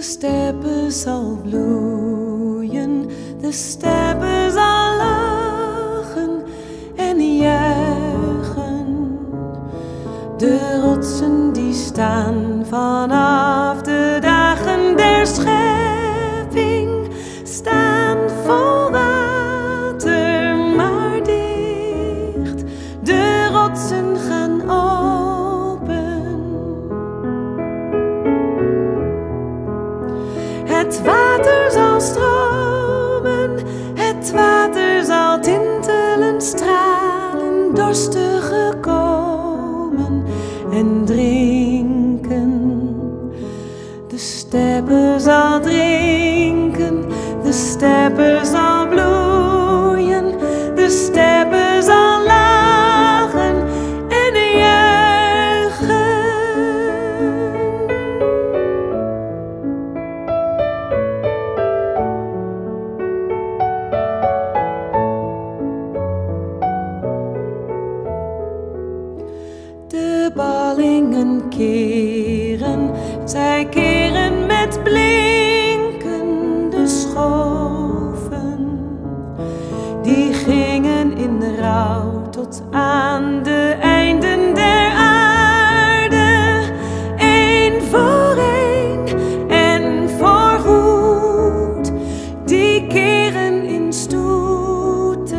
steppe zal bloeien, de steppe zal lachen en juichen. De rotsen die staan vanaf de dagen der schepping, staan vol water, maar dicht. De rotsen gaan open. Het water zal stromen, het water zal tintelen, stralen, dorstigen komen en drinken. De steppe zal drinken, de steppe zal bloeien, de steppe zal lachen en juichen. De ballingen keren, zij keren met blinkende schoven. Die gingen in rouw tot aan de einden der aarde, één voor één en voorgoed. Die keren in stoeten.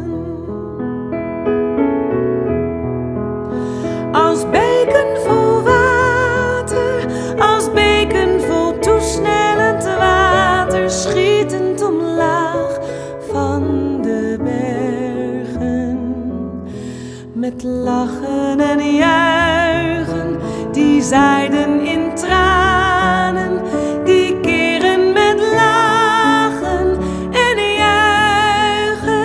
Als beken vol water, als beken vol toesnellend water, schietend omlaag van de bergen. Met lachen en juichen, die zaaiden in tranen, die keren met lachen en juichen.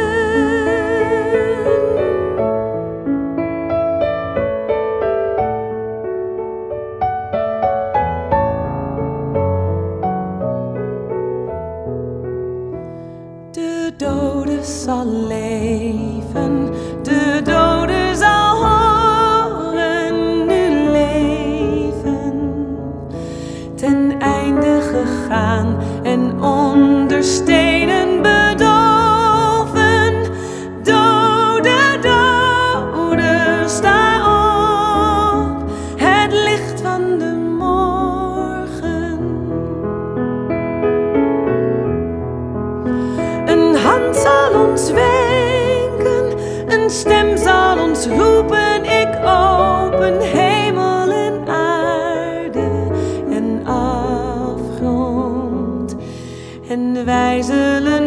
De dode zal leven, de dode zal horen nu leven. Ten einde gegaan en onder stenen bedolven. Dode, dode, sta op, het licht van de morgen. Een hand zal ons wenken, een stem zal ons roepen, ik open hemel en aarde en afgrond. En wij zullen